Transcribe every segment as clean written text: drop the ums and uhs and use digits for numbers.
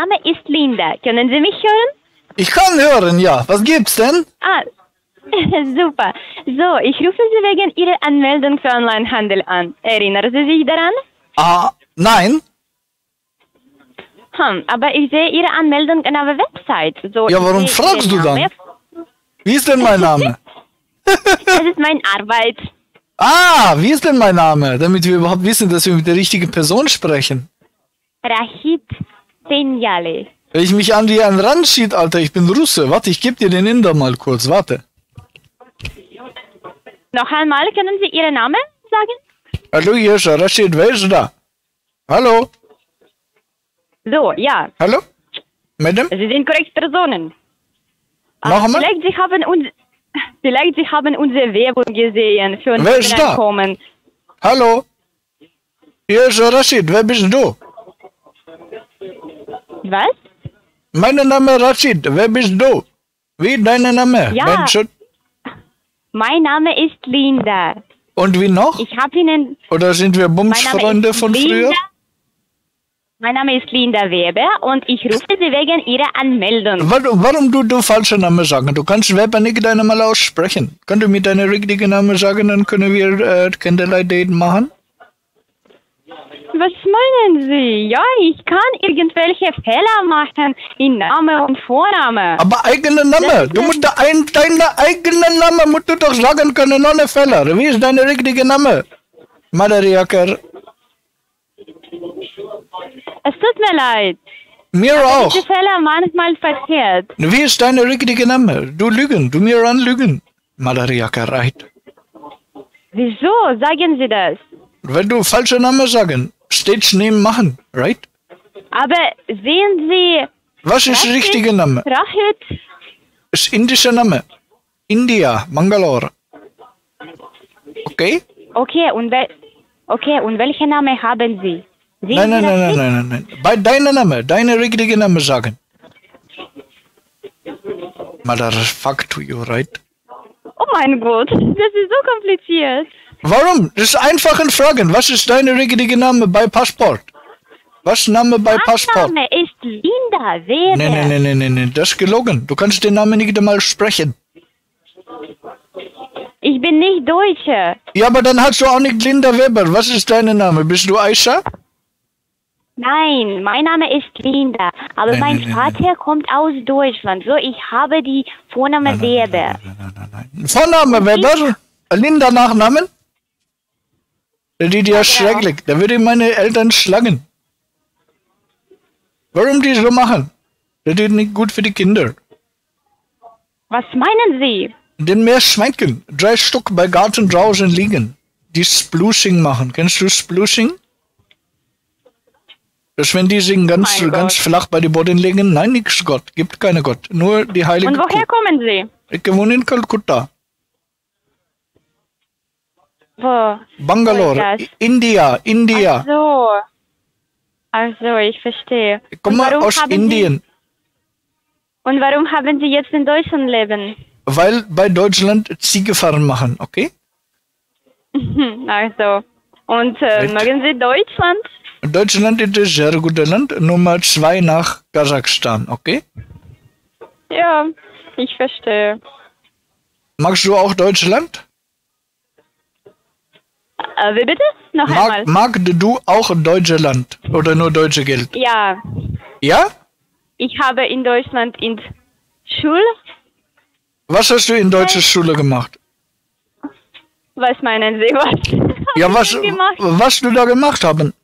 Name ist Linda. Können Sie mich hören? Ich kann hören, ja. Was gibt's denn? Ah, super. So, ich rufe Sie wegen Ihrer Anmeldung für Onlinehandel an. Erinnern Sie sich daran? Ah, nein. Aber ich sehe Ihre Anmeldung auf der Website. So, Ja, warum fragst du dann? Wie ist denn mein Name? Das ist meine Arbeit. Ah, wie ist denn mein Name? Damit wir überhaupt wissen, dass wir mit der richtigen Person sprechen. Rashid Senjali. Wenn ich mich an dir an Ranschid, Alter, ich bin Russe. Warte, ich gebe dir den Inder mal kurz, warte. Noch einmal, können Sie Ihren Namen sagen? Hallo, hier ist Rashid, wer ist da? Hallo? So, ja. Hallo? Madam? Sie sind korrekt Personen. Noch einmal? Vielleicht Sie haben unsere Werbung gesehen für Wer ist da? Einkommen. Hallo? Hier ist Rashid, wer bist du? Was? Mein Name ist Rashid, wer bist du? Wie dein Name? Ja. Mein Name ist Linda. Und wie noch? Ich habe Ihnen... Oder sind wir Bumsfreunde von früher? Mein Name ist Linda Weber und ich rufe Sie wegen Ihrer Anmeldung. Warum du falsche Namen sagen? Du kannst Weber nicht einmal aussprechen. Kannst du mir deinen richtigen Namen sagen, dann können wir Candlelight-Date machen? Was meinen Sie? Ja, ich kann irgendwelche Fehler machen in Name und Vorname. Aber eigener Name. Du musst deinen eigenen Namen musst du doch sagen können, ohne Fehler. Wie ist dein richtiger Name? Madariaker. Es tut mir leid. Mir aber auch. Diese Fehler manchmal passiert. Wie ist dein richtiger Name? Du lügen, du mir anlügen. Madariaker, right? Wieso sagen Sie das? Wenn du falsche Namen sagen, Stage Name machen, right? Aber sehen Sie... Was ist der richtige Name? Rashid? Ist indischer Name. India, Bangalore. Okay? Okay, und welchen Namen haben Sie? Nein. Bei deinem Name, deine richtige Name sagen. Motherfuck to you, right? Oh mein Gott, das ist so kompliziert. Warum? Das ist einfache Fragen. Was ist dein richtiger Name bei Passport? Was Name bei Passport? Mein Name ist Linda Weber. Nein, das ist gelogen. Du kannst den Namen nicht einmal sprechen. Ich bin nicht Deutsche. Ja, aber dann hast du auch nicht Linda Weber. Was ist dein Name? Bist du Aisha? Nein, mein Name ist Linda. Aber mein Vater kommt aus Deutschland. So, ich habe die Vorname Weber. Nein. Vorname Weber? Linda Nachnamen? Das ist ja schrecklich. Da würde ich meine Eltern schlagen. Warum die so machen? Das ist nicht gut für die Kinder. Was meinen Sie? Den Meerschweinchen. 3 Stück bei Garten draußen liegen. Die Splushing machen. Kennst du Splushing? Das wenn die sich ganz flach bei den Boden legen. Nein, nix Gott. Gibt keine Gott. Nur die heilige Und woher kommen Sie? Ich wohne in Kalkutta. Wo? Bangalore. India. Ach so, ich verstehe. Ich komme aus Indien. Und warum haben Sie jetzt in Deutschland leben? Weil bei Deutschland Ziegefahren machen, okay? Ach so. Und mögen Sie Deutschland? Deutschland ist ein sehr gutes Land. Nummer 2 nach Kasachstan, okay? Ja, ich verstehe. Magst du auch Deutschland? Wie bitte? Noch einmal. Magst du auch Deutschland oder nur deutsche Geld? Ja. Ja? Ich habe in Deutschland in Schule. Was hast du in deutscher Schule gemacht? Was meinen Sie? Was du da gemacht haben?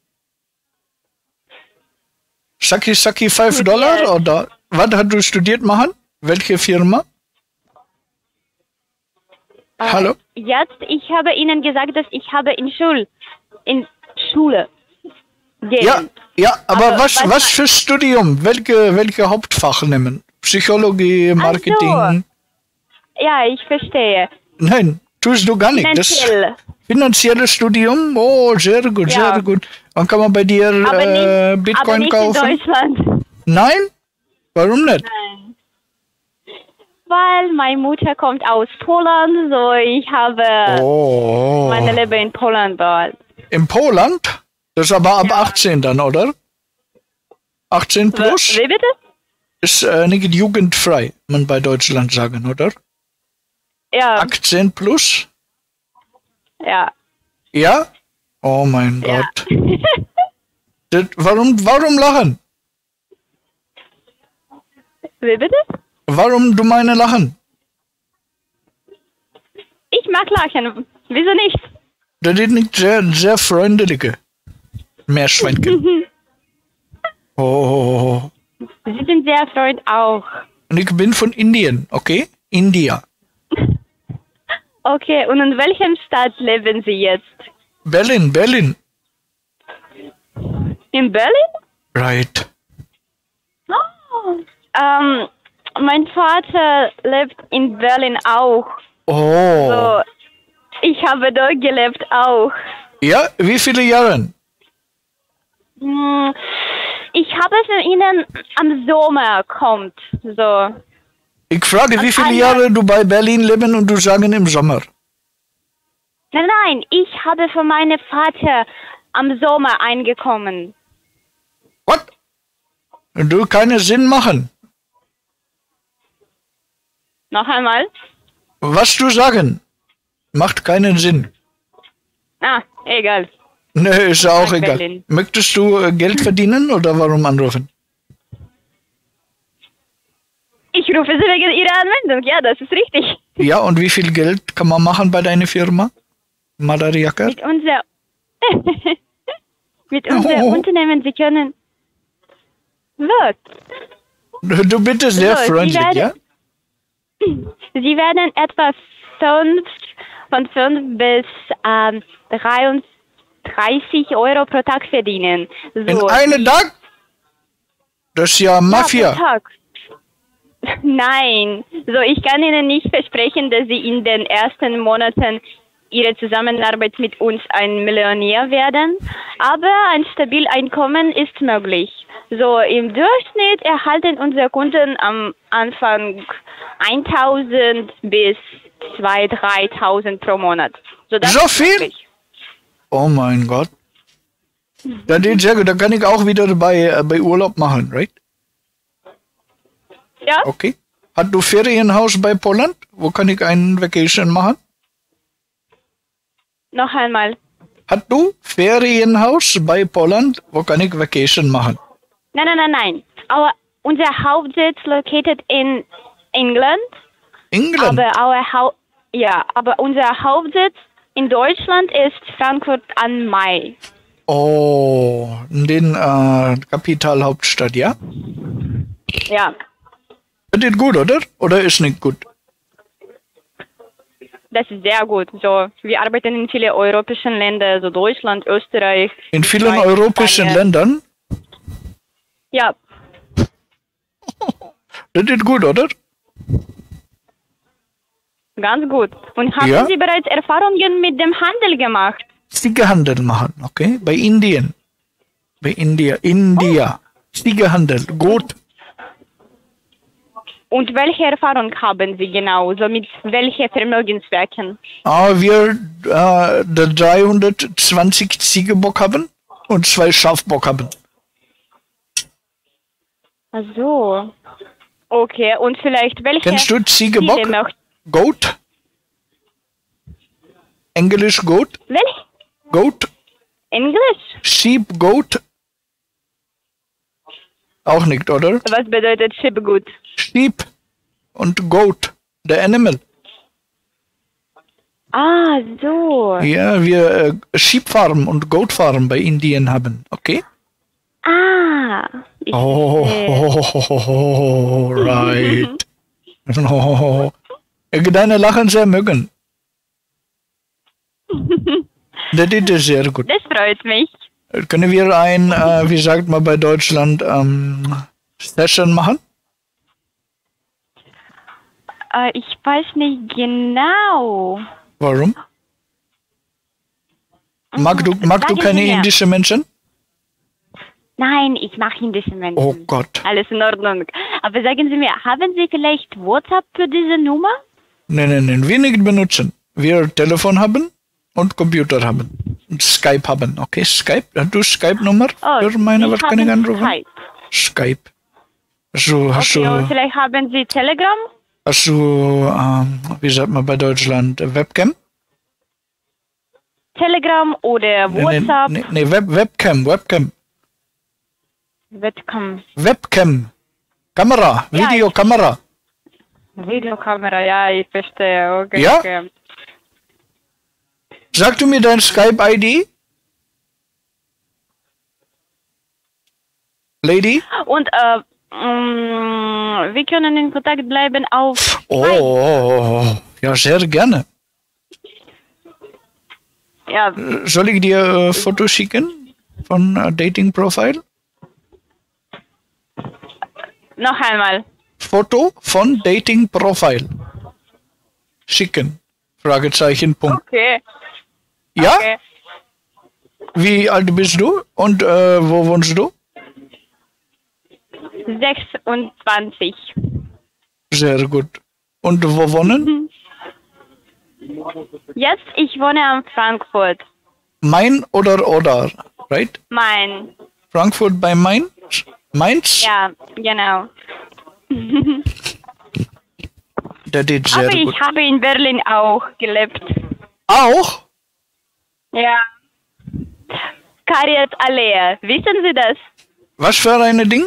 Saki $5 oder was hast du studiert machen? Welche Firma? Hallo? Jetzt, ich habe Ihnen gesagt, dass ich habe in Schule gehen. Ja, aber was für Studium? Welche Hauptfach nehmen? Psychologie, Marketing? Also, ja, ich verstehe. Nein, tust du gar nicht. Finanzielles Studium? Oh, sehr gut, sehr gut. Dann kann man bei dir Bitcoin aber nicht kaufen? In Deutschland. Nein? Warum nicht? Nein. Weil meine Mutter kommt aus Polen, so ich habe meine Leben in Polen dort. In Poland? Das ist aber ab 18 dann, oder? 18 plus? Wie bitte? Ist nicht jugendfrei, man bei Deutschland sagen, oder? Ja. 18 plus? Ja. Ja? Oh mein Ja. Gott. Warum lachen? Wie bitte? Warum du meine lachen? Ich mag lachen. Wieso nicht? Das ist nicht sehr freundliche Meerschweinchen. Oh. Sie sind sehr freundlich auch. Und ich bin von Indien, okay? India. Okay, und in welchem Stadt leben Sie jetzt? Berlin. In Berlin? Right. Oh. Mein Vater lebt in Berlin auch. Oh. So, ich habe dort gelebt auch. Ja, wie viele Jahre? Ich habe für Ihnen am Sommer kommt. So. Ich frage, wie viele Jahre du bei Berlin leben und du sagen im Sommer. Nein, ich habe für meinen Vater am Sommer eingekommen. Was? Du keinen Sinn machen. Noch einmal? Was du sagen, macht keinen Sinn. Ah, egal. Ne, ist ja auch Nach egal. Berlin. Möchtest du Geld verdienen oder warum anrufen? Ich rufe Sie wegen Ihrer Anwendung. Ja, das ist richtig. Ja, und wie viel Geld kann man machen bei deiner Firma? Madariaka? Mit unserem Unternehmen, Sie können... Was? Du bitte sehr So, freundlich, ja? Sie werden etwa 5 bis 33 Euro pro Tag verdienen. So, In einem Tag? Das ist ja Mafia. Ja, pro Tag. Nein, so ich kann Ihnen nicht versprechen, dass Sie in den ersten Monaten Ihrer Zusammenarbeit mit uns ein Millionär werden, aber ein stabiles Einkommen ist möglich. So im Durchschnitt erhalten unsere Kunden am Anfang 1.000 bis 2.000, 3.000 pro Monat. Das So ist viel? möglich. Oh mein Gott. Das ist sehr gut. Da kann ich auch wieder bei Urlaub machen, right? Ja? Okay. Hast du Ferienhaus bei Poland? Wo kann ich einen Vacation machen? Noch einmal. Hast du Ferienhaus bei Poland? Wo kann ich Vacation machen? Nein. Unser Hauptsitz located in England. England? Aber unser Hauptsitz in Deutschland ist Frankfurt am Main. Oh, in den Kapitalhauptstadt, ja? Ja, Das ist gut, oder? Oder ist nicht gut? das ist sehr gut. So, wir arbeiten in vielen europäischen Ländern, so Deutschland, Österreich. In vielen Schweiz, europäischen Spanien. Ländern? Ja, Das ist gut, oder? ganz gut. Und haben Ja? Sie bereits Erfahrungen mit dem Handel gemacht? Ziegehandel machen, okay? Bei Indien. Bei India. Ziegehandel, gut. Und welche Erfahrung haben Sie genau? So mit welchen Vermögenswerken? Wir 320 Ziegebock haben und 2 Schafbock haben. Ach so. Okay, und vielleicht welche... Kennst du Ziegebock? Ziele möcht- Goat? Englisch Goat? Welche? Goat? Englisch? Sheep, Goat? Auch nicht, oder? Was bedeutet Schipgut? Sheep und Goat, the animal. Ah, so. Ja, wir Sheep Farm und Goat Farm bei Indien haben, okay? Ah. Ich Oh, right. Oh, ich deine Lachen sehr mögen. Das ist sehr gut. Das freut mich. Können wir ein, wie sagt man bei Deutschland, Session machen? Ich weiß nicht genau. Warum? Magst du Sagen keine Sie mir. indischen Menschen? Nein, ich mache indische Menschen. Oh Gott. Alles in Ordnung. Aber sagen Sie mir, haben Sie vielleicht WhatsApp für diese Nummer? Nein, wir nicht benutzen. Wir Telefon haben und Computer haben. Und Skype haben, okay? Skype, hast du Skype-Nummer für meine, was kann ich anrufen? Skype. Skype. Hast Okay, und du, vielleicht haben Sie Telegram? wie sagt man bei Deutschland, Webcam? Telegram oder WhatsApp? Nee, Webcam. Webcam. Kamera, Ja, Videokamera. Videokamera, ja, ich verstehe. Okay, Ja? okay. Sag du mir dein Skype-ID? Lady? Und wir können in Kontakt bleiben auf Ja, sehr gerne. ja, Soll ich dir Foto schicken von Dating-Profil? noch einmal. Foto von Dating-Profil. Schicken. Fragezeichen, Punkt. Okay. Ja? Okay. Wie alt bist du und wo wohnst du? 26. Sehr gut. Und wo wohnen? Jetzt, ich wohne in Frankfurt. Main oder, right? Mein. Frankfurt bei Main? Mainz? Ja, genau. Das ist sehr Aber gut. ich habe in Berlin auch gelebt. Auch? Ja. Karriere-Allee. Wissen Sie das? Was für ein Ding?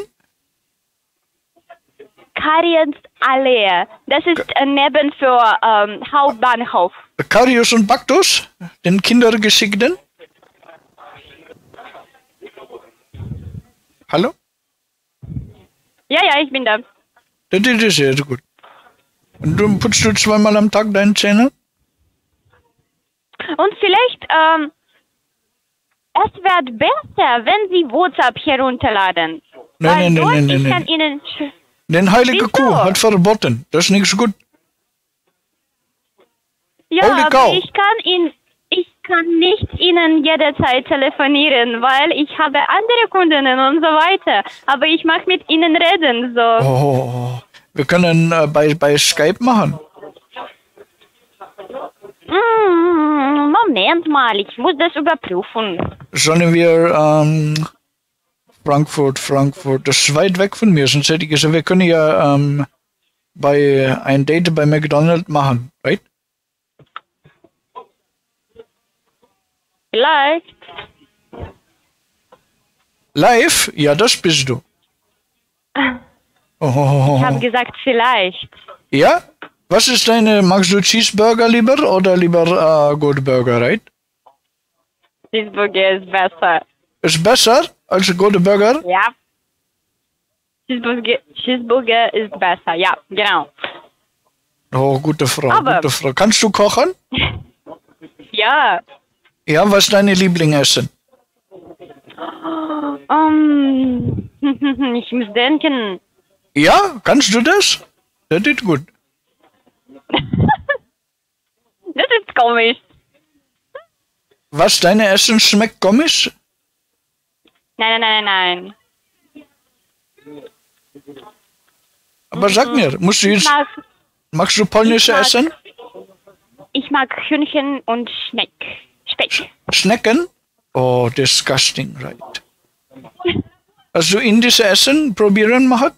Karriere-Allee. Das ist neben für Hauptbahnhof. Karius und Baktus? Den Kindergeschickten? Hallo? Ja, ich bin da. Das ist sehr gut. Und du putzt du zweimal am Tag deine Zähne? Und vielleicht, es wird besser, wenn Sie WhatsApp herunterladen. Nein. Ich kann Ihnen... Den heilige Wieso? Kuh hat verboten. Das ist nichts gut. Ja, Holy aber cow. ich kann nicht Ihnen jederzeit telefonieren, weil ich habe andere Kundinnen und so weiter. Aber ich mag mit Ihnen reden, so. Oh, wir können bei Skype machen. Moment mal, ich muss das überprüfen. Sollen wir Frankfurt, das ist weit weg von mir, sonst hätte ich gesagt, wir können ja bei ein Date bei McDonald's machen, right? Vielleicht. Live? Ja, das bist du. Oh. Ich habe gesagt, vielleicht. Ja? Was ist magst du Cheeseburger lieber oder lieber Good Burger, right? Cheeseburger ist besser. Ist besser als Good Burger? Ja. Cheeseburger ist besser, ja, genau. Oh, gute Frau, Aber- gute Frau. Kannst du kochen? Ja. Ja, was ist deine Lieblingsessen? Ich muss denken. Ja, kannst du das? Das ist gut. Das ist komisch. Was, deine Essen schmeckt komisch? Nein. Aber sag mir, musst du jetzt, magst du polnische Essen? Ich mag Hühnchen und Speck. Schnecken? Oh, disgusting, right. Hast du indische Essen probieren machen?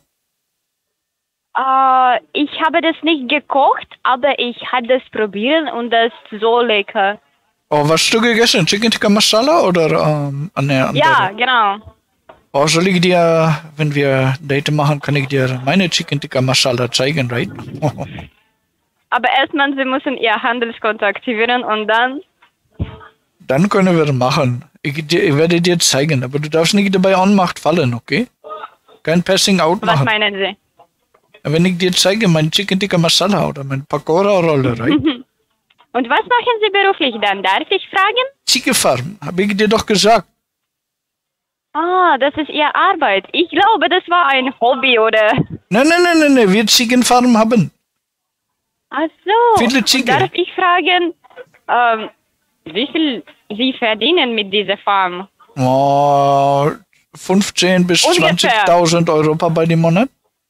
Ich habe das nicht gekocht, aber ich hatte das probieren und das ist so lecker. Oh, was hast du gegessen? Chicken Tikka Masala oder eine andere? Ja, genau. Oh, soll ich dir, wenn wir Date machen, kann ich dir meine Chicken Tikka Masala zeigen, right? Aber erstmal, Sie müssen Ihr Handelskonto aktivieren und dann... Dann können wir machen. Ich werde dir zeigen, aber du darfst nicht dabei Ohnmacht fallen, okay? Kein Passing Out Was machen. meinen Sie? Wenn ich dir zeige, mein Chicken Tikka Masala oder mein Pakora-Rolle, right? Und was machen Sie beruflich dann? Darf ich fragen? Ziegefarm, habe ich dir doch gesagt. Das ist Ihre Arbeit. Ich glaube, das war ein Hobby, oder? Nein, wir Ziegenfarm haben. Ach so. Viele Ziegen. Darf ich fragen, wie viel Sie verdienen mit dieser Farm? Oh, 15.000 bis Ungefähr. 20.000 Euro bei dem Monat.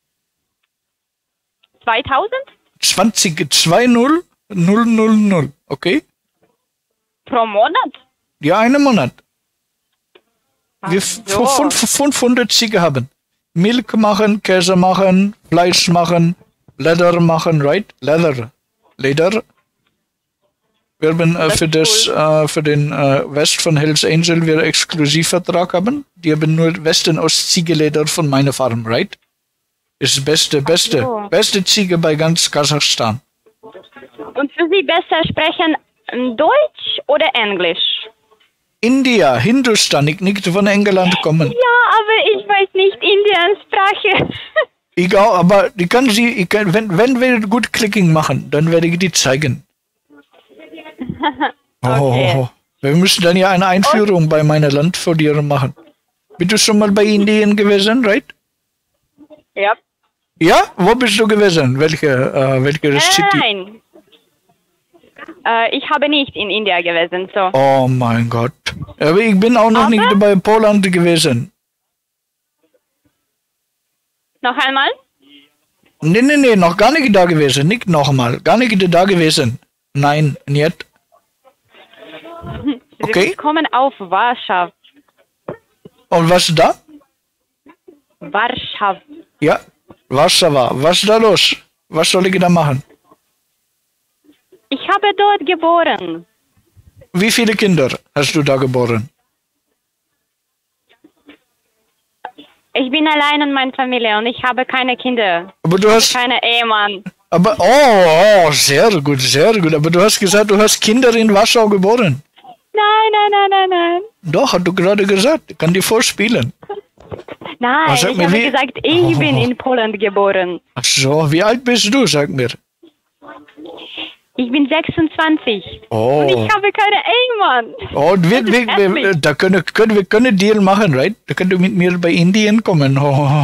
2000? 20.000, okay? Pro Monat? Ja, einen Monat. Wir Ach so. 500 Ziege haben. Milch machen, Käse machen, Fleisch machen, Leder machen, right? Leder. Wir haben für den West von Hells Angel wir Exklusivvertrag haben. Die haben nur Westen aus Ziegeleder von meiner Farm, right? Ist beste Ziege bei ganz Kasachstan. Und für Sie besser sprechen Deutsch oder Englisch? India, Hindustan, ich nicht von England kommen. Ja, aber ich weiß nicht Indiens Sprache. Egal, aber wenn wir gut Clicking machen, dann werde ich die zeigen. Okay. Wir müssen dann ja eine Einführung bei meiner Land vor dir machen. Bist du schon mal bei Indien gewesen, right? Ja. Ja? Wo bist du gewesen? Welche City? Nein. Ich habe nicht in India gewesen, so. Oh mein Gott. Aber ich bin auch noch nicht bei Polen gewesen. Noch einmal? Nee, noch gar nicht da gewesen. Nicht nochmal. Gar nicht da gewesen. Nein, nicht. Okay. Sie kommen auf Warschau. Und was da? Warschau. Ja, Warschau. Was ist da los? Was soll ich da machen? Ich habe dort geboren. Wie viele Kinder hast du da geboren? Ich bin allein und meine Familie und ich habe keine Kinder. Aber du hast keine Ehemann. Aber sehr gut. Aber du hast gesagt, du hast Kinder in Warschau geboren. Nein. Doch, hast du gerade gesagt. Ich kann dir vorspielen. Nein, ich habe gesagt, ich bin in Polen geboren. Ach so, wie alt bist du, sag mir? Ich bin 26. Oh. Und ich habe keine Ehemann. Oh, wir können Deal machen, right? Da kannst du mit mir bei Indien kommen.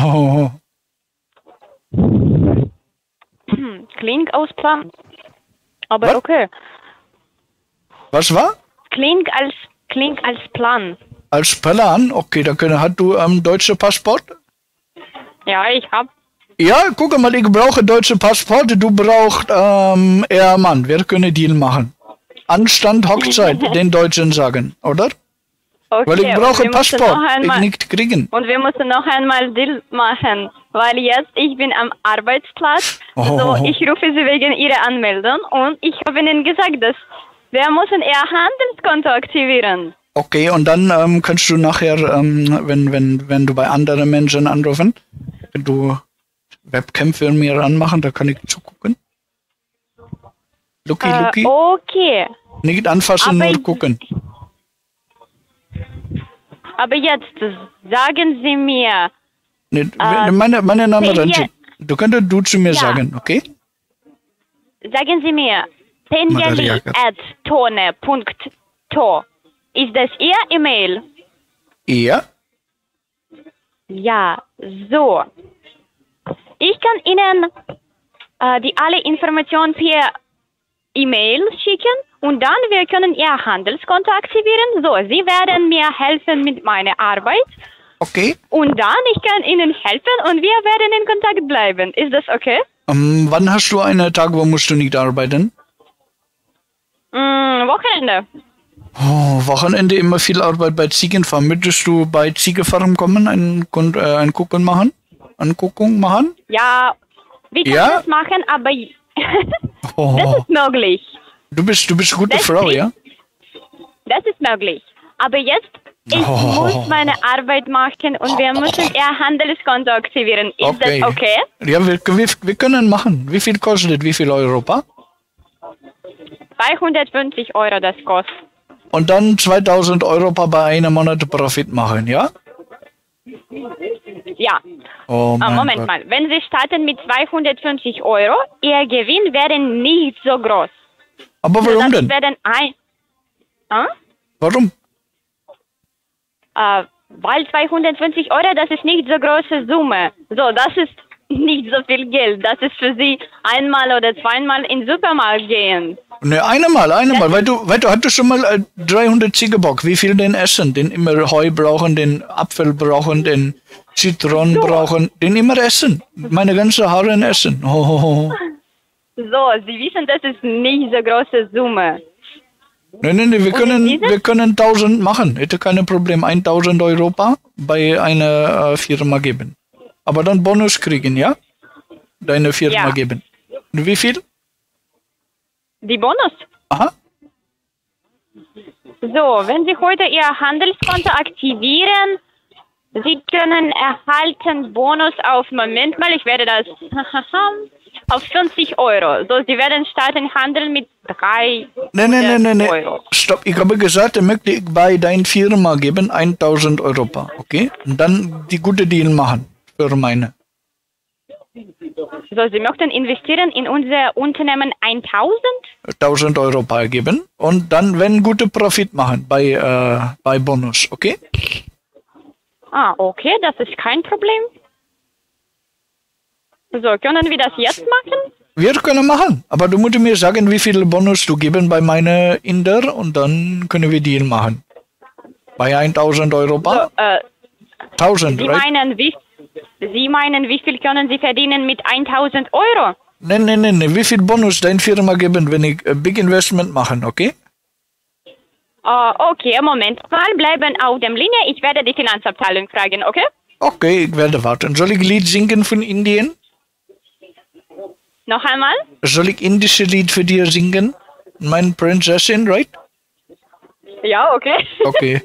Klingt aus Plan. Aber was? Okay. Was war? Klingt als Plan. Als Plan? Okay, dann hast du deutsche Passport? Ja, ich habe. Ja, guck mal, ich brauche deutsche Passport, du brauchst Ehemann. Wir können Deal machen. Anstand, Hochzeit, den Deutschen sagen, oder? Okay, weil ich brauche Passport, ich nicht kriegen. Und wir müssen noch einmal Deal machen, weil jetzt ich bin am Arbeitsplatz, so ich rufe Sie wegen Ihrer Anmeldung und ich habe Ihnen gesagt, dass wir müssen Ihr Handelskonto aktivieren. Okay, und dann kannst du nachher, wenn du bei anderen Menschen anrufen, wenn du Webcam für mir anmachen, da kann ich zugucken. Lucky. Okay. Nicht anfassen, nur gucken. Aber jetzt sagen Sie mir. Meine Name Ranjit. Du könntest du zu mir sagen, okay? Sagen Sie mir, penjali@tone.to. Ist das Ihr E-Mail? Ja. Ja, so. Ich kann Ihnen die alle Informationen per E-Mail schicken und dann wir können Ihr Handelskonto aktivieren. So, Sie werden mir helfen mit meiner Arbeit. Okay. Und dann ich kann Ihnen helfen und wir werden in Kontakt bleiben. Ist das okay? Wann hast du einen Tag, wo musst du nicht arbeiten? Wochenende. Oh, Wochenende immer viel Arbeit bei Ziegenfarm. Möchtest du bei Ziegenfarm kommen, Anguckung machen? Ja, wir können das machen, aber das ist möglich. Du bist eine gute Frau, ja? Das ist möglich. Aber jetzt, ich muss meine Arbeit machen und wir müssen Ihr Handelskonto aktivieren. Ist das okay? Ja, wir können machen. Wie viel kostet? Wie viel Europa? 250 Euro das kostet. Und dann 2000 Euro bei einem Monat Profit machen, ja? Ja. Oh Moment Gott. mal. Wenn Sie starten mit 250 Euro, Ihr Gewinn wäre nicht so groß. Aber warum denn? Warum? Weil 250 Euro, das ist nicht so große Summe. So, das ist nicht so viel Geld. Das ist für Sie einmal oder zweimal in den Supermarkt gehen. Ne, einmal. Weil du hattest schon mal 300 Ziegenbock. Wie viel den essen? Den immer Heu brauchen, den Apfel brauchen, den Zitronen brauchen, den immer essen. Meine ganze Haare essen. So, Sie wissen, das ist nicht so große Summe. Nein, wir können 1000 machen. Hätte kein Problem. 1000 Euro bei einer Firma geben. aber dann Bonus kriegen, ja? Deine Firma geben. Und wie viel? Die Bonus? Aha. So, wenn Sie heute Ihr Handelskonto aktivieren, Sie können erhalten Bonus auf, Moment mal, ich werde das, auf 50 Euro. So, Sie werden starten handeln mit 3 Euro. Stopp, ich habe gesagt, ich möchte bei deiner Firma geben 1000 Euro, okay? Und dann die gute Deal machen für meine. So, Sie möchten investieren in unser Unternehmen 1000 Euro geben und dann, wenn gute Profit machen bei Bonus, okay? Ah, okay, das ist kein Problem. So, können wir das jetzt machen? Wir können machen, aber du musst mir sagen, wie viel Bonus du geben bei meiner Inder und dann können wir Deal machen. Bei 1000 Euro. So, 1000, Sie meinen, Sie meinen, wie viel können Sie verdienen mit 1000 Euro? Nein, wie viel Bonus deine Firma geben, wenn ich Big Investment machen, okay? Okay, Moment mal, bleiben auf der Linie. Ich werde die Finanzabteilung fragen, okay? Okay, ich werde warten. Soll ich Lied singen von Indien? Noch einmal? Soll ich indische Lied für dich singen? Meine Prinzessin, right? Ja, okay. Okay.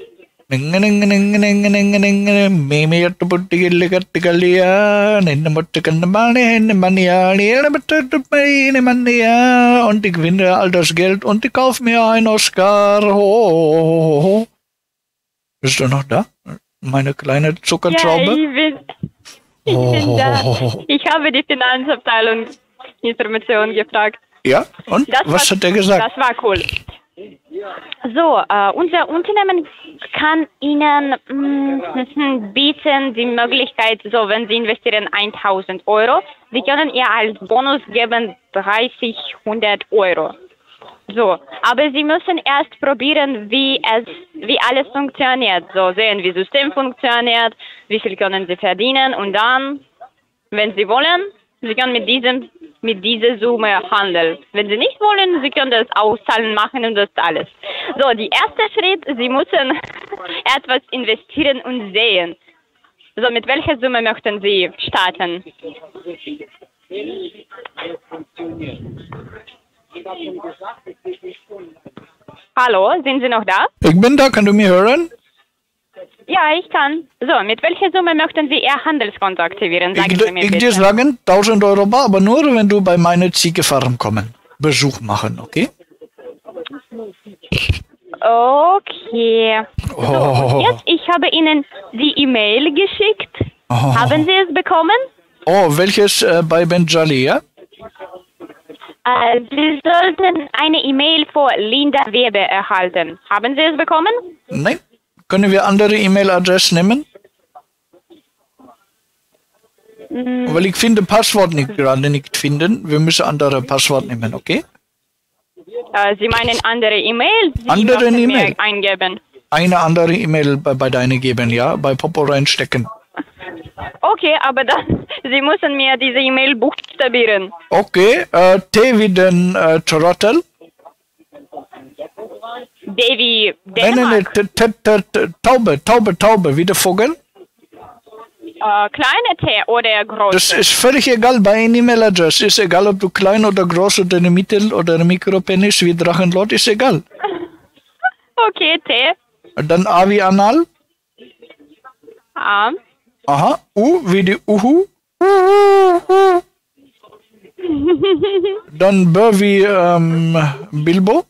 Und ich gewinne all das Geld und ich kaufe mir ein Oscar. Bist du noch da? Meine kleine Zuckertraube? Ja, ich bin da. Ich habe die Finanzabteilung Informationen gefragt. Ja, und was hat er gesagt? Das war cool. So, unser Unternehmen kann Ihnen bieten die Möglichkeit, so wenn Sie investieren 1000 Euro, Sie können ihr als Bonus geben 300 Euro. So, aber Sie müssen erst probieren, wie alles funktioniert. So sehen, wie das System funktioniert, wie viel können Sie verdienen und dann, wenn Sie wollen, Sie können mit dieser Summe handeln. Wenn Sie nicht wollen, Sie können das auszahlen machen und das alles. So, der erste Schritt, Sie müssen etwas investieren und sehen. So, mit welcher Summe möchten Sie starten? Hallo, sind Sie noch da? Ich bin da, kann du mich hören? Ja, ich kann. So, mit welcher Summe möchten Sie Ihr Handelskonto aktivieren? Sagen Sie mir bitte. Ich dir sagen, 1000 Euro, aber nur, wenn du bei meiner Ziegefarm kommen. Besuch machen, okay? Okay. So, jetzt, ich habe Ihnen die E-Mail geschickt. Haben Sie es bekommen? Oh, welches bei Benjali, ja? Sie sollten eine E-Mail von Linda Weber erhalten. Haben Sie es bekommen? Nein. Können wir andere E-Mail-Adresse nehmen? Weil ich finde Passwort gerade nicht finden. Wir müssen andere Passwort nehmen, okay? Sie meinen andere E-Mail? Andere E-Mail eingeben. Eine andere E-Mail bei deiner geben, ja? Bei Popo reinstecken. Okay, aber dann, Sie müssen mir diese E-Mail buchstabieren. Okay, T wie den Trottel. Davy Dänemark. Nein, Taube, wie der Vogel. Kleine T oder große? Das ist völlig egal bei einer E-Mail-Adresse. Ist egal, ob du klein oder groß oder mittel oder Mikropenis wie Drachenlord, ist egal. Okay, T. Und dann A wie Anal. A. Aha, U wie die Uhu. Dann B wie Bilbo.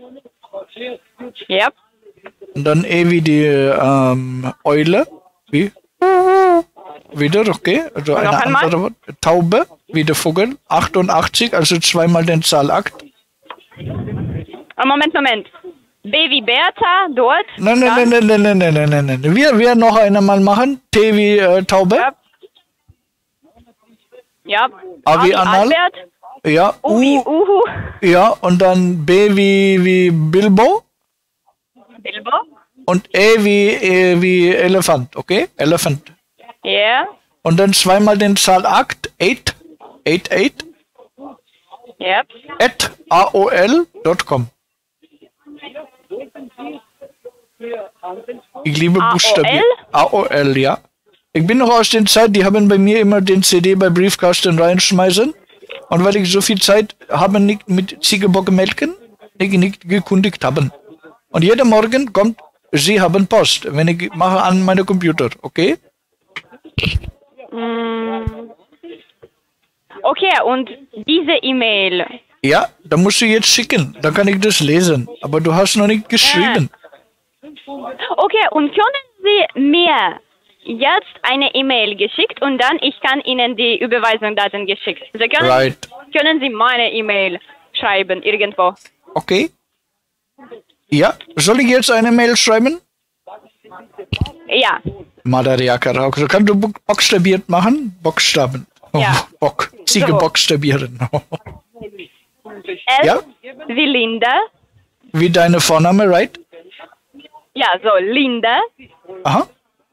Yep. Und dann E wie die Eule. Wie? Wieder, okay. Also eine andere Wort. Taube, wie der Vogel. 88, also zweimal den Zahl 8. Moment. B wie Bertha, dort. Nein. Wir noch einmal machen. T wie Taube. Ja. A wie Anal. Albert. Ja. U wie Uhu. Ja, und dann B wie Bilbo. Bilbo. Und E wie Elefant, okay? Elephant. Ja. Yeah. Und dann zweimal den Zahl 8. 8. Yep. @aol.com. Ich liebe Buchstaben. AOL, ja. Ich bin noch aus den Zeit, die haben bei mir immer den CD bei Briefkasten reinschmeißen. Und weil ich so viel Zeit habe nicht mit Ziegenbock melken, ich nicht gekundigt haben. Und jeden Morgen kommt, Sie haben Post, wenn ich mache an meinem Computer, okay? Okay, und diese E-Mail. Ja, da musst du jetzt schicken, dann kann ich das lesen. Aber du hast noch nicht geschrieben. Okay, und können Sie mir jetzt eine E-Mail geschickt und dann ich kann Ihnen die Überweisungsdaten geschickt. Sie können Sie meine E-Mail schreiben irgendwo. Okay. Ja, soll ich jetzt eine Mail schreiben? Ja. Madariaka, also kannst du buchstabiert machen? Buchstaben. Ja. Ziege so. Buchstabieren. L wie Linda. Wie deine Vorname, right? Ja, so Linda. Aha.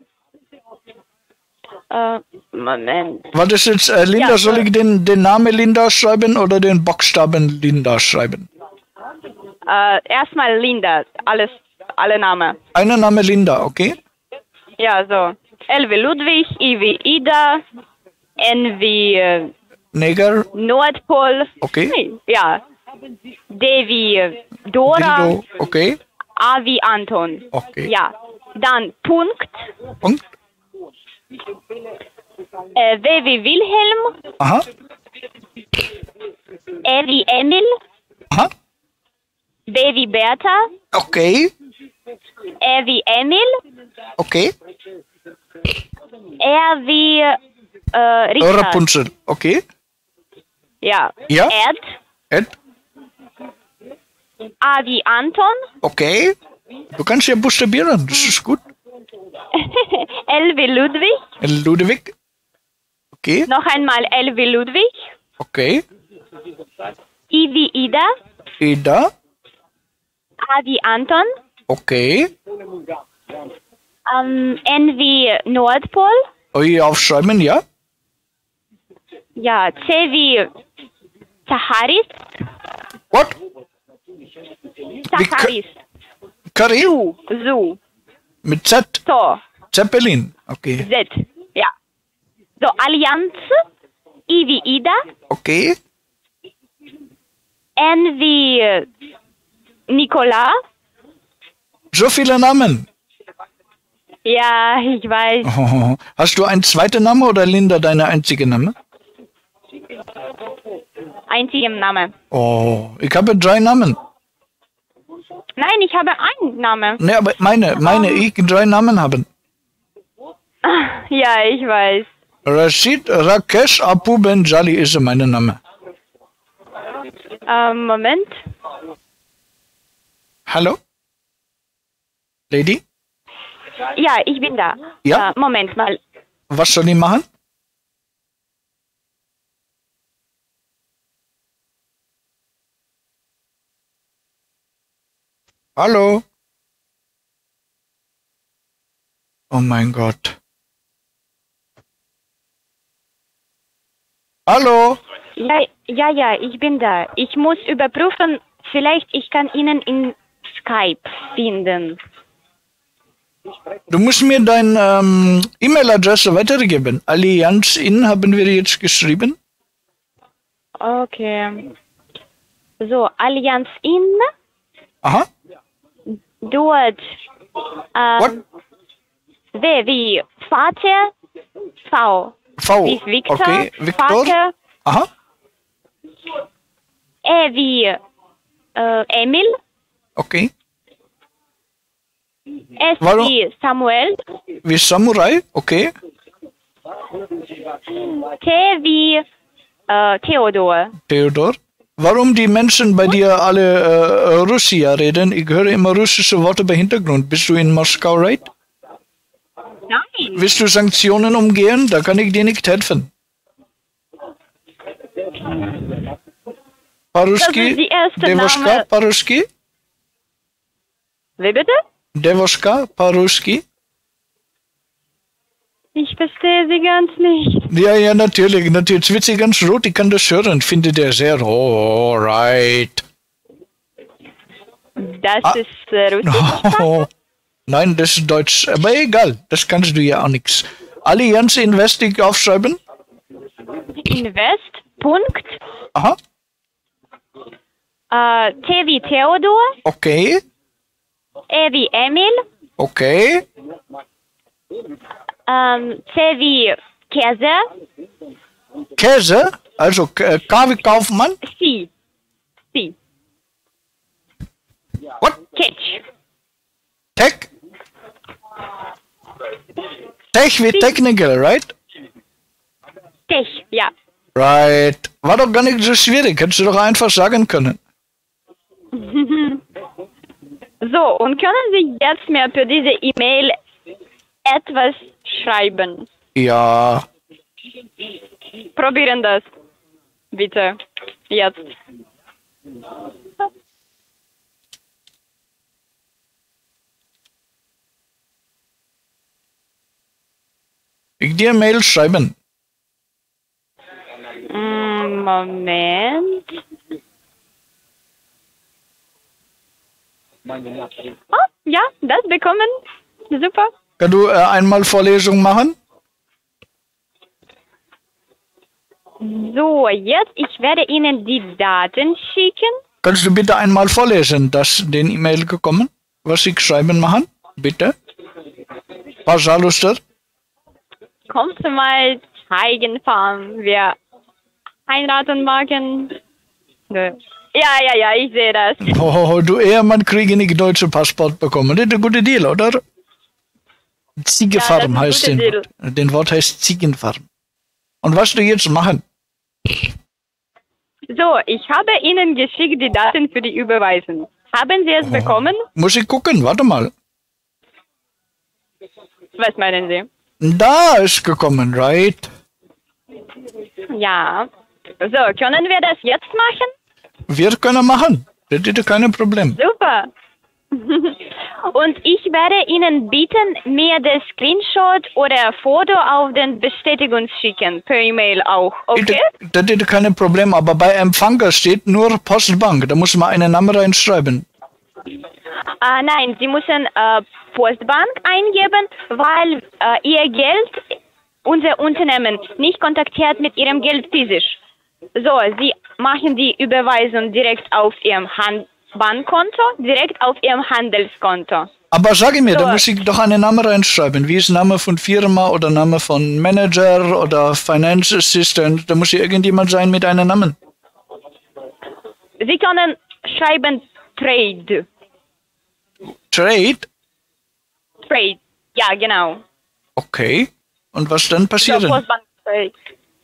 Moment. Was ist jetzt Linda? Ja, soll ich den Namen Linda schreiben oder den Buchstaben Linda schreiben? Erstmal Linda, alle Namen. Eine Name Linda, okay? Ja, so. L wie Ludwig, I wie Ida, N wie Neger. Nordpol. Okay. Ja. D wie Dora. Dido. Okay. A wie Anton. Okay. Ja. Dann Punkt. Punkt. W wie Wilhelm. Aha. E wie Emil. Aha. B wie Bertha. Okay. E wie Emil. Okay. R wie Richard. Rapunzel. Okay. Ja. Ja. Ed. A wie Anton. Okay. Du kannst ja buchstabieren, das ist gut. L wie Ludwig. Ludwig. Okay. Noch einmal L wie Ludwig. Okay. I wie Ida. Ida. A wie Anton. Okay. N wie Nordpol. Aufschreiben, ja. Ja, C wie Zacharis. What? Zacharis. Curry? Zu. Mit Z? So. Zeppelin. Okay. Z. Ja. So, Allianz. I wie Ida. Okay. N wie Nikola. So viele Namen. Ja, ich weiß. Oh. Hast du einen zweiten Namen oder Linda deine einzige Name? Einzigen Name. Oh, ich habe 3 Namen. Nein, ich habe einen Namen. Ne, aber ich 3 Namen haben. Ja, ich weiß. Rashid Rakesh Apu Benjali ist mein Name. Moment. Hallo? Lady? Ja, ich bin da. Ja? Moment mal. Was soll ich machen? Hallo? Oh mein Gott. Hallo? Ja, ich bin da. Ich muss überprüfen, vielleicht ich kann Ihnen in Skype finden. Du musst mir deine E-Mail-Adresse weitergeben. Allianz in haben wir jetzt geschrieben. Okay. So, Allianz in. Aha. Dort. W wie Vater. V. V. Wie Victor. Okay. Victor. Vater. Aha. E wie Emil. Okay. S wie Samuel. Wie Samurai, okay. T wie Theodor. Theodor. Warum die Menschen bei dir alle Russisch reden? Ich höre immer russische Worte bei Hintergrund. Bist du in Moskau, right? Nein. Willst du Sanktionen umgehen? Da kann ich dir nicht helfen. Paruski, Devoshka, Paruski. Wie bitte? Devoshka, Paruski. Ich verstehe Sie ganz nicht. Ja, natürlich. Jetzt wird sie ganz rot. Ich kann das hören. Finde der sehr right. Das ist Russisch. Oh, nein, das ist Deutsch. Aber egal. Das kannst du ja auch nichts. Allianz Investing aufschreiben? Invest. Punkt. Aha. T wie Theodor. Okay. E wie Emil. Okay. C wie Käse. Käse? Also K wie Kaufmann? C. What? Catch. Tech? Tech wie Technical, right? Tech, ja. Right. War doch gar nicht so schwierig. Hättest du doch einfach sagen können. So, und können Sie jetzt mir für diese E-Mail etwas schreiben? Ja. Probieren das. Bitte. Jetzt. Ich dir Mail schreiben. Moment. Oh, ja, das bekommen. Super. Kannst du einmal Vorlesung machen? So, jetzt, ich werde Ihnen die Daten schicken. Kannst du bitte einmal vorlesen, das den E-Mail gekommen, was ich schreiben machen? Bitte. Pausaluster. Kommt mal zeigen, fahren wir einraten machen. Ja, ich sehe das. Oh, du Ehemann kriege nicht deutsche Passport bekommen. Das ist ein guter Deal, oder? Ziegenfarm heißt den Wort. Den Wort heißt Ziegenfarm. Und was du jetzt machen? So, ich habe Ihnen geschickt die Daten für die Überweisung. Haben Sie es bekommen? Muss ich gucken, warte mal. Was meinen Sie? Da ist gekommen, right? Ja. So, können wir das jetzt machen? Wir können machen. Das ist kein Problem. Super. Und ich werde Ihnen bitten, mir das Screenshot oder Foto auf den Bestätigung schicken, per E-Mail auch, okay? Das ist kein Problem, aber bei Empfänger steht nur Postbank. Da muss man einen Namen reinschreiben. Nein, Sie müssen Postbank eingeben, weil Ihr Geld, unser Unternehmen, nicht kontaktiert mit Ihrem Geld physisch. So, Sie machen die Überweisung direkt auf Ihrem Bankkonto, direkt auf Ihrem Handelskonto. Aber sage mir, So. da muss ich doch einen Namen reinschreiben. Wie ist Name von Firma oder Name von Manager oder Finance Assistant? Da muss ja irgendjemand sein mit einem Namen. Sie können schreiben Trade. Trade? Trade, ja, genau. Okay. Und was dann So, passieren? Postbank Trade.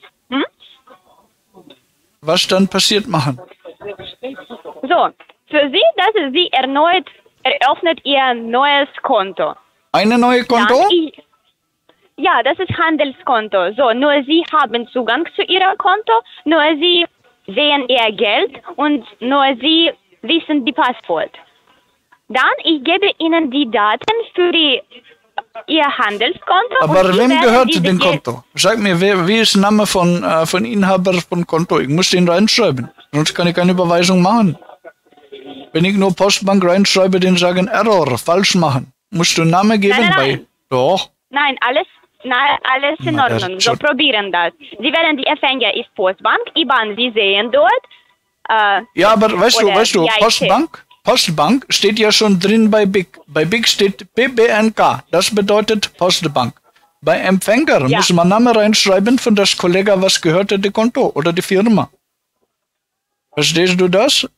Was dann passiert machen? So, für Sie, dass Sie erneut eröffnet Ihr neues Konto. Eine neue Konto? Ja, das ist Handelskonto. So, nur Sie haben Zugang zu Ihrem Konto, nur Sie sehen Ihr Geld und nur Sie wissen die Passwort. Dann, ich gebe Ihnen die Daten für Ihr Handelskonto. Aber und Sie wem werden gehört diese den Konto? Sag mir, wie ist der Name von Inhaber von Konto? Ich muss den reinschreiben, sonst kann ich keine Überweisung machen. Wenn ich nur Postbank reinschreibe, den sagen Error, falsch machen. Musst du einen Namen geben? Nein. Doch. Nein, alles in Na, das Ordnung. ist So, schon- probieren das. Sie werden die Empfänger ist Postbank, IBAN, Sie sehen dort. Ja, aber weißt Oder du, VIT. Postbank steht ja schon drin bei BIC. Bei BIC steht PBNK. Das bedeutet Postbank. Bei Empfänger Ja. muss man Namen reinschreiben von das Kollege, was gehörte die Konto oder die Firma. Verstehst du das?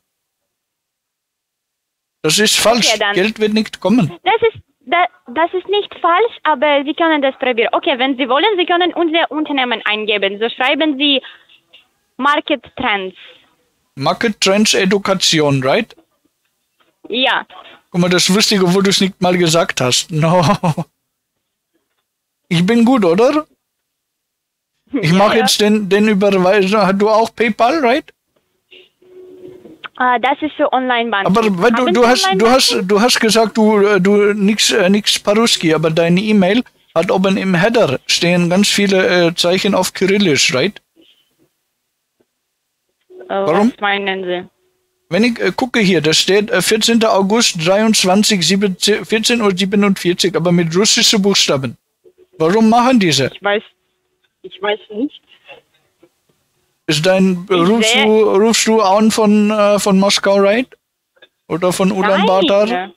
Das ist falsch. dann. Geld wird nicht kommen. Das ist nicht falsch, aber Sie können das probieren. Okay, wenn Sie wollen, Sie können unser Unternehmen eingeben. So schreiben Sie Market Trends. Market Trends Education, right? Ja. Guck mal, das wusste ich, obwohl du es nicht mal gesagt hast. No. Ich bin gut, oder? Ich mache ja. jetzt den Überweisung. Hast du auch PayPal, right? Das ist für Online-Banking. Aber weil Haben du Sie Online-Banking? hast gesagt, du nix Paruski, aber deine E-Mail hat oben im Header stehen ganz viele Zeichen auf Kyrillisch, right? Warum? Was meinen Sie? Wenn ich gucke hier, da steht 14. August 23, 14:47 Uhr, aber mit russischen Buchstaben. Warum machen diese? Ich weiß nicht. Ist rufst du an von Moskau, right? Oder von Ulaanbaatar? Nein.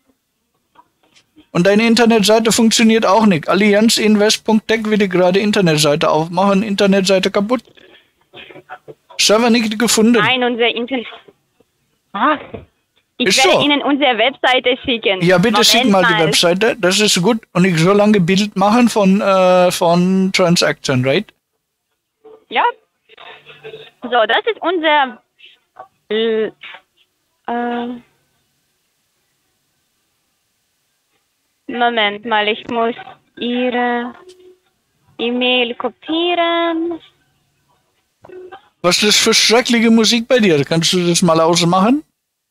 Und deine Internetseite funktioniert auch nicht. Allianzinvest.tech will ich gerade Internetseite aufmachen. Internetseite kaputt. Server nicht gefunden. Nein, unser Internet. Ach, ich Ist werde so. Ihnen unsere Webseite schicken. Ja, bitte schick mal die Webseite. Das ist gut. Und ich soll lange Bild machen von Transaction, right? Ja. So, das ist unser Moment mal, ich muss Ihre E-Mail kopieren. Was ist das für schreckliche Musik bei dir? Kannst du das mal ausmachen?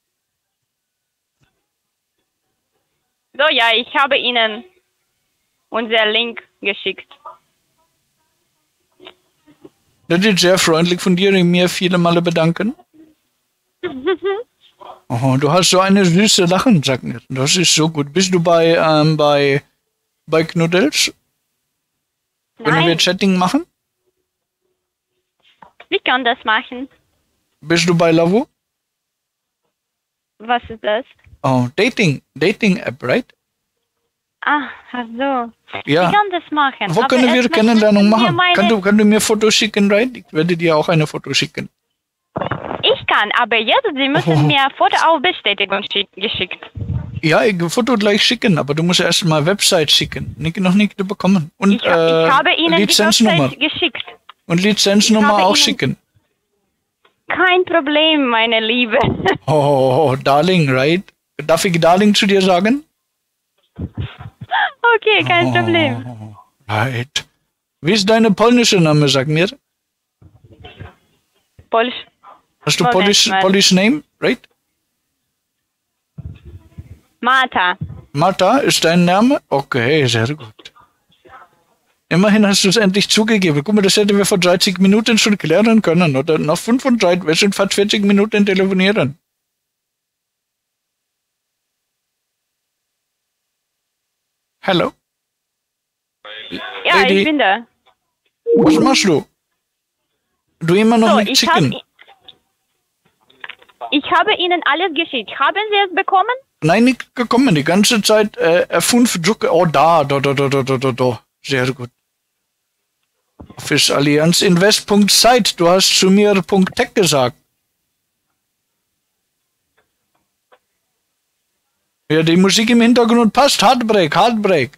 So, ja, ich habe Ihnen unser Link geschickt. Das ist sehr freundlich von dir, ich mir viele Male bedanken. Oh, du hast so eine süße Lachen, sag mir. Das ist so gut. Bist du bei Knuddels? Wenn wir Nein, Chatting machen? wie kann das machen? Bist du bei Lavo? Was ist das? Oh, Dating-App, right? Ah, ach so. Ja. Wie kann das machen? Wo Aber können wir erstmal Kennenlernung müssen wir machen? Kannst du mir Fotos schicken, right? Ich werde dir auch eine Foto schicken. Ich kann, aber jetzt, Sie müssen mir Foto auf Bestätigung geschickt. Ja, ich Foto gleich schicken, aber du musst erst mal Website schicken. Noch nicht bekommen. Und Ich habe Ihnen die Lizenznummer. Website geschickt. Und Lizenznummer auch Ihnen- schicken. Kein Problem, meine Liebe. Oh, Darling, right? Darf ich Darling zu dir sagen? Okay, kein Problem. Oh, right. Wie ist deine polnische Name, sag mir? Polsch. Hast du Moment mal. Polish Name, right? Martha. Martha ist dein Name? Okay, sehr gut. Immerhin hast du es endlich zugegeben. Guck mal, das hätten wir vor 30 Minuten schon klären können. Oder noch 35, wir sind fast 40 Minuten telefonieren. Hallo? Ja, Lady. ich bin da. Was machst du? Du immer noch So, nicht chicken? ich habe Ihnen alles geschickt. Haben Sie es bekommen? Nein, nicht gekommen. Die ganze Zeit F5 drücke. Oh, da. Sehr gut. Office Allianz Invest.site. Du hast zu mir .tech gesagt. Ja, die Musik im Hintergrund passt. Heartbreak.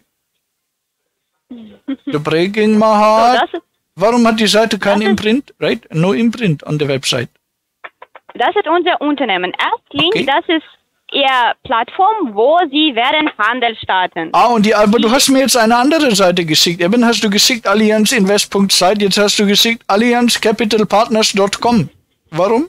The breaking my heart. So, Warum hat die Seite kein Imprint? Right? No Imprint on the website. das ist unser Unternehmen. Erstlink, Okay. das ist Ihr Plattform, wo Sie werden Handel starten. Ah, aber du hast mir jetzt eine andere Seite geschickt. Eben hast du geschickt allianzinvest.site, jetzt hast du geschickt allianzcapitalpartners.com. Warum?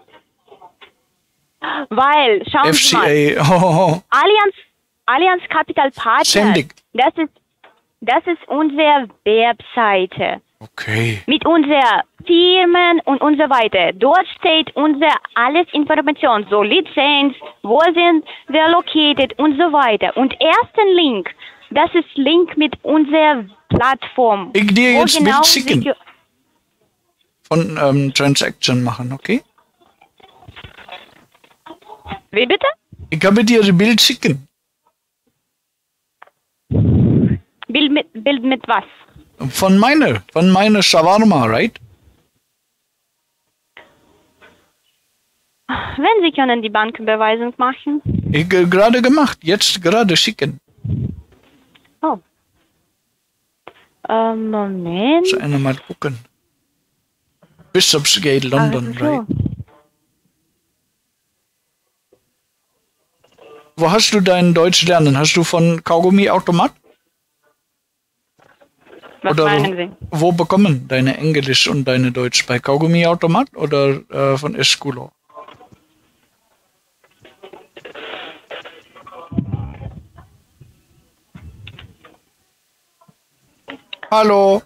Weil, schauen Sie mal, FCA. Allianz Capital Partners, Sendig. das ist unsere Webseite. Okay. Mit unseren Firmen und so weiter. Dort steht unsere alles Information, so Lizenz, wo sind wir located und so weiter. Und ersten Link, das ist Link mit unserer Plattform. Ich dir wo jetzt genau Bild schicken. Von Transaction machen, okay? Wie bitte? Ich habe dir ein Bild schicken. Bild mit was? Von meiner Shawarma, right? Wenn Sie können die Banküberweisung machen. Ich gerade gemacht, jetzt gerade schicken. Oh. Moment. So einer mal gucken. Bishopsgate, London, Ach so. right? Wo hast du dein Deutsch lernen? Hast du von Kaugummi Automat? Was Oder meinen Sie? wo bekommen deine Englisch und deine Deutsch? Bei Kaugummi Automat oder von Esculo? Hallo?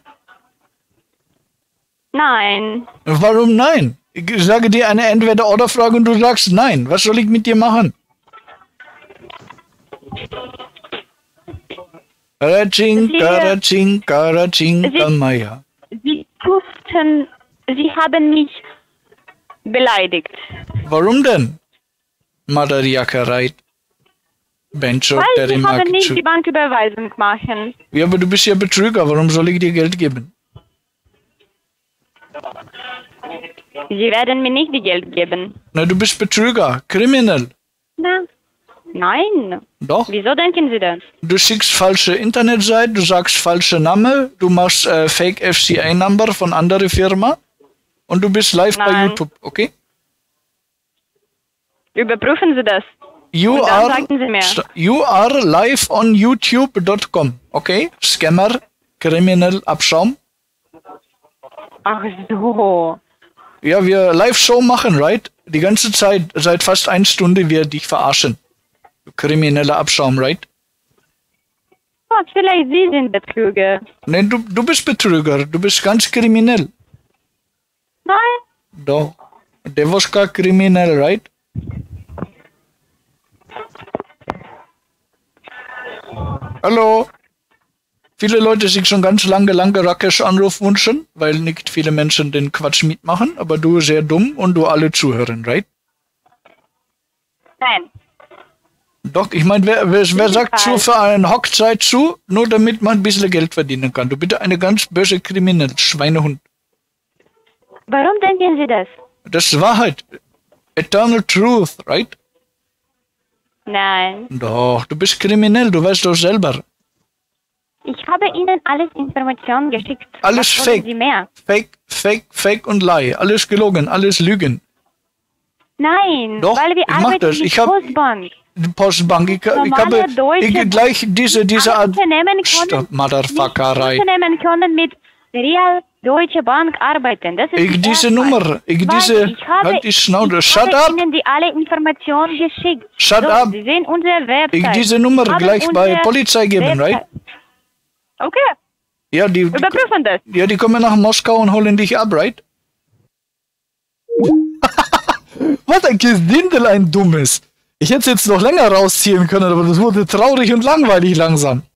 Nein. Warum nein? Ich sage dir eine Entweder-Oder-Frage und du sagst nein. Was soll ich mit dir machen? Maya. Sie haben mich beleidigt. Warum denn? Madariakerei. Bencho, Weil sie haben nicht die Banküberweisung machen. Ja, aber du bist ja Betrüger. Warum soll ich dir Geld geben? Sie werden mir nicht die Geld geben. Na, du bist Betrüger. Kriminell. Na, nein. Doch. Wieso denken Sie das? Du schickst falsche Internetseite, du sagst falsche Name, du machst Fake FCA-Number von anderer Firma und du bist live bei YouTube, okay? Überprüfen Sie das. You are live on youtube.com, okay? Scammer, Kriminell, Abschaum. Ach so. Ja, wir Live-Show machen, right? Die ganze Zeit, seit fast 1 Stunde, wir dich verarschen. Du krimineller Abschaum, right? Oh, vielleicht Sie sind Betrüger. Nein, du bist Betrüger. Du bist ganz kriminell. Nein. Doch. Devoska kriminell, right? Hallo? Viele Leute sich schon ganz lange Rakesh-Anruf wünschen, weil nicht viele Menschen den Quatsch mitmachen, aber du sehr dumm und du alle zuhören, right? Nein. Doch, ich meine, wer sagt zu für eine Hochzeit zu, nur damit man ein bisschen Geld verdienen kann? Du bist eine ganz böse Kriminelle, Schweinehund. Warum denken Sie das? Das ist Wahrheit. Eternal Truth, right? Nein. Doch, du bist kriminell, du weißt doch selber. Ich habe Ihnen alles Informationen geschickt. Alles fake. Sie mehr? Fake und Lie. Alles gelogen, alles Lügen. Nein, doch, weil wir arbeiten mit Postbank. Postbank, ich habe gleich diese Art Motherfuckerei. Unternehmen können mit Real Deutsche Bank arbeiten. Das ist halt die Schnauze. Shut up! Ich habe Ihnen die alle Informationen geschickt. Shut up! Sie sehen unsere Website. Ich diese Nummer gleich bei Polizei geben, right? Okay. Ja, überprüfen das. Ja, die kommen nach Moskau und holen dich ab, right? Was ein Gesindel, ein Dummes. Ich hätte es jetzt noch länger rausziehen können, aber das wurde traurig und langweilig langsam.